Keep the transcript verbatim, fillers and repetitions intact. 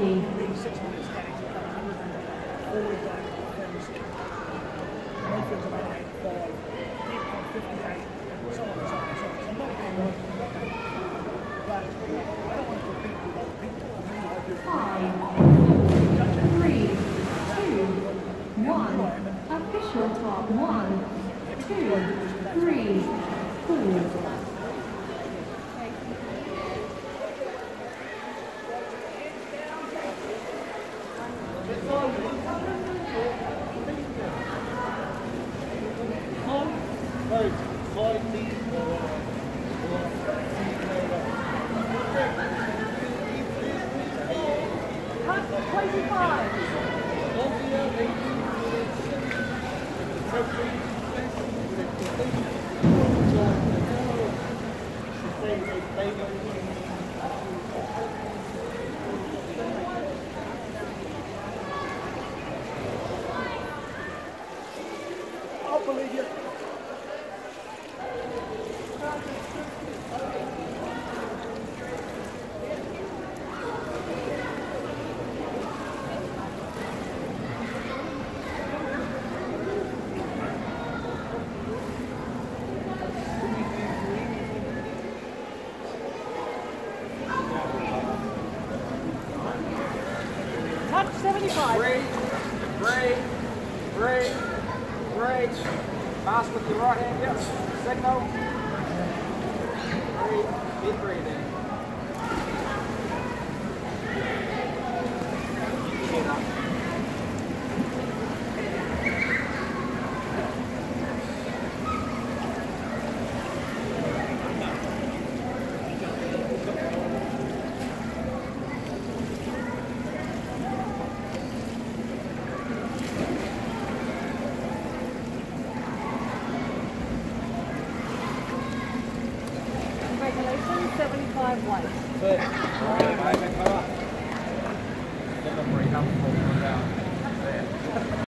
fifty. Within six minutes, getting to one hundred forward line offense. Mayfield's about eighty-five, deep on fifty-eight, so on and so on and so on. So I'm not being right, but I don't want to compete with other people. I really like it. Five, three, two, one. Official top one, two, three, four. I'll believe you. Touch seventy-five. Break, break, break, break. Pass with your right hand, yep. Signal. Breathe, keep breathing. Congratulations, seventy-five white. Good. Bye, bye, bye. Then the break up, down.